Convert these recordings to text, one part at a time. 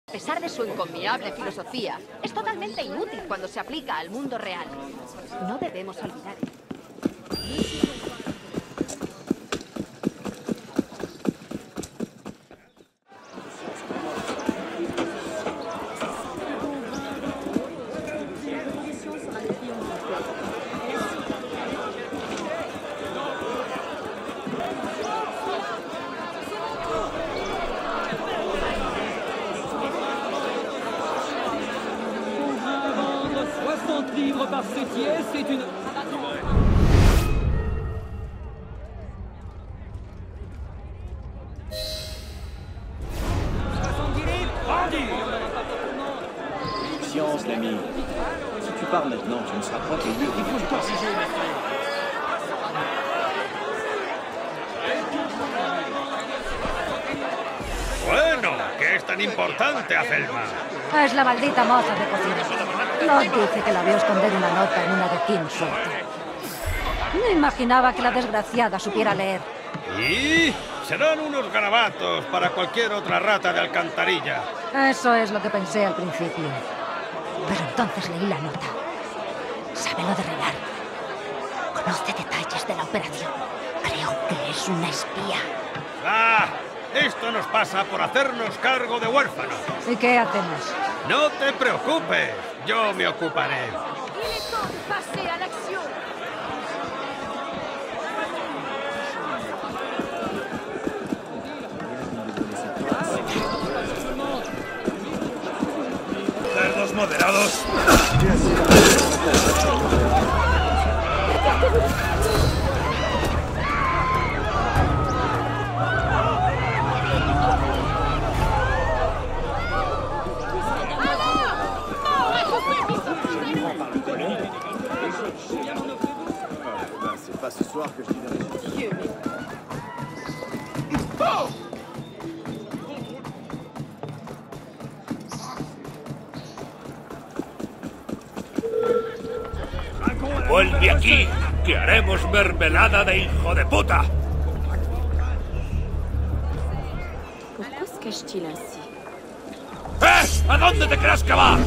A pesar de su encomiable filosofía, es totalmente inútil cuando se aplica al mundo real. No debemos olvidar ello. Par Sétier, c'est une... Science, l'ami. Si tu pars maintenant, tu ne seras pas payé. Il faut pas. Bueno, ¿qué es tan importante, Azelma? Es la maldita moza de cocina. Locke dice que la vio esconder una nota en una de King's Sorte. No imaginaba que la desgraciada supiera leer. Y serán unos garabatos para cualquier otra rata de alcantarilla. Eso es lo que pensé al principio. Pero entonces leí la nota. Sabe lo de Renar. Conoce detalles de la operación. Creo que es una espía. ¡Ah! Esto nos pasa por hacernos cargo de huérfanos. ¿Y qué hacemos? No te preocupes, yo me ocuparé. Cerdos moderados. C'est pas ce soir que je dirai. ¡Vuelve aquí! ¡Que haremos mermelada de hijo de puta! Pourquoi se cache-t-il ainsi? ¿A dónde te crees que va?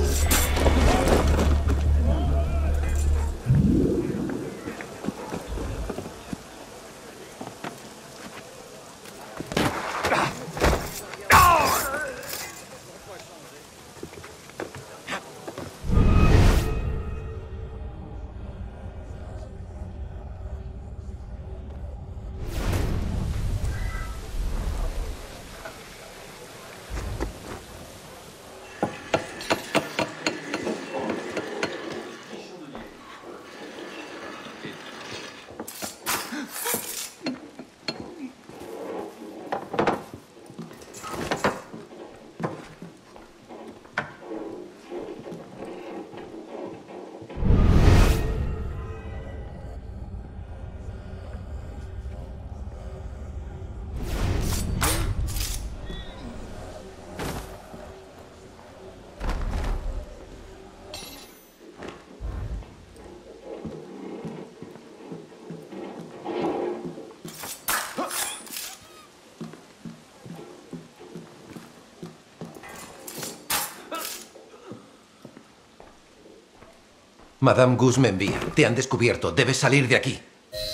Madame Gus me envía. Te han descubierto. Debes salir de aquí.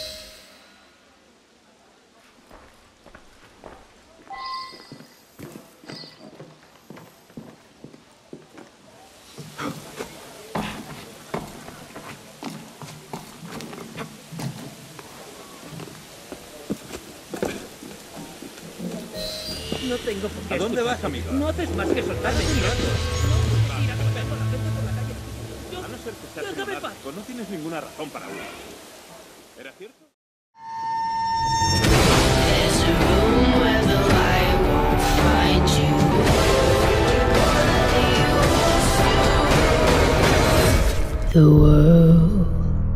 No tengo por qué. ¿A dónde vas, amigo? No haces más que soltarme. No tienes ninguna razón para huir. ¿Era cierto? The world